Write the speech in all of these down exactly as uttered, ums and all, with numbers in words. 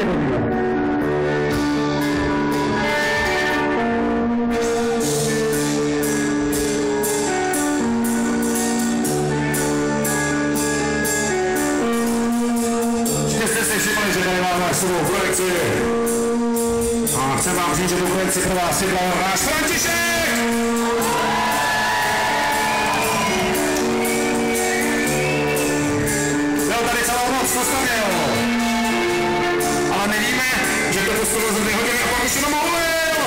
pojďte podívat. Jste si všimli, že tady máme svou projekci. A chcem vám říct, že tu projekci pro vás připravil náš František! Byl tady celou noc, to stavěl. Ale my víme, že to postavil za dvě hodiny a pak už jenom mluvil.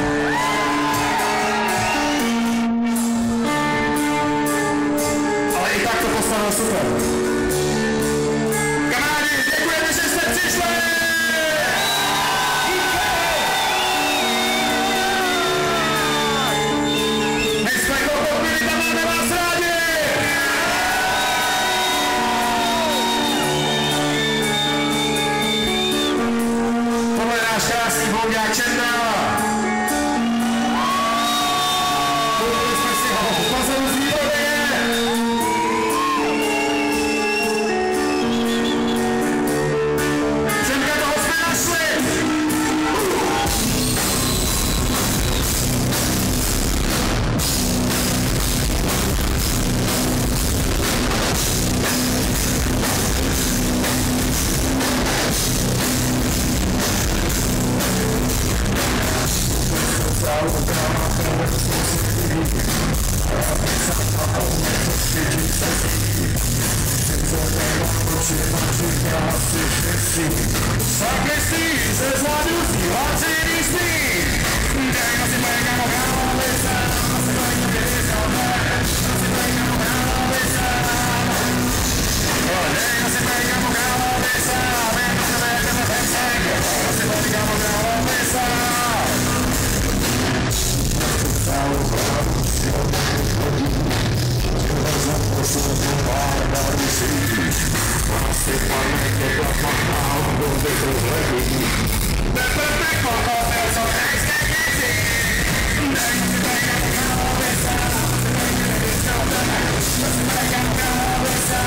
Ale i tak to postavil super. Kamarádi, děkujeme, že jste přišli! Krásný boudák Černá. Koupili jsme si ho v bazénu z výrobě. Černá, toho jsme našli. Sakristi se zvládnu zpívat si lístí. Dejme si moje kámo kámovice, a si dojím na pěsňové, a si dojím na kámovice. Dejme si moje kámo kámovice, a vím, že tebe je tebe pepsek, a si dojím kámo kámovice. Celou hlavu si odhodím, znám poslednou bárbáru síť. Asi pamětě plachmachná, bude to zlepí. Teprve pochopil, co nejste věci. Dejme si tady kámo kámovice, a si dojím na pěsňové, a si tady kámo kámovice.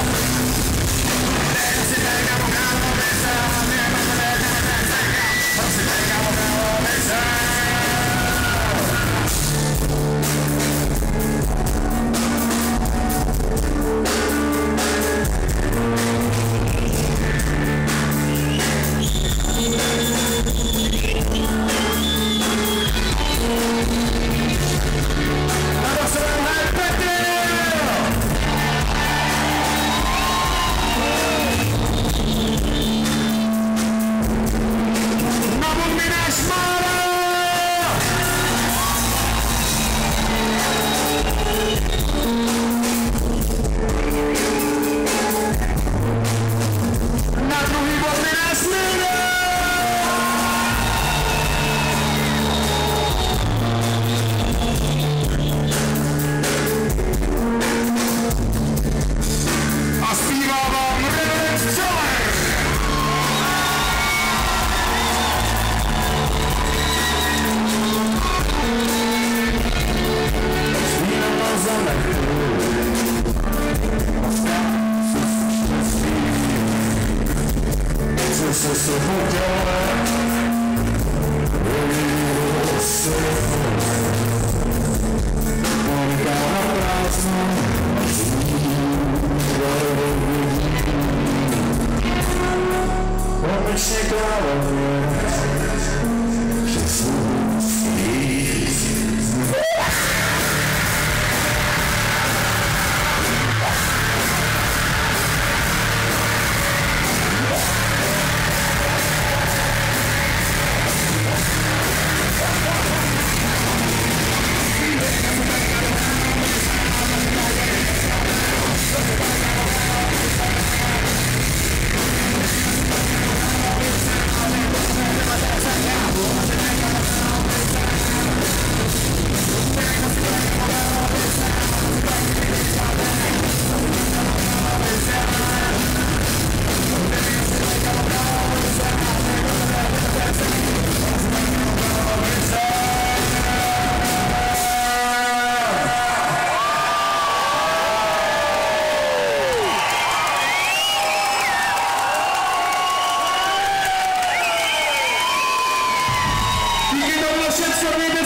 Dejme si tady kámo kámovice, a vím, že tebe je tebe pepsek, a si tady kámo kámovice. Essa vida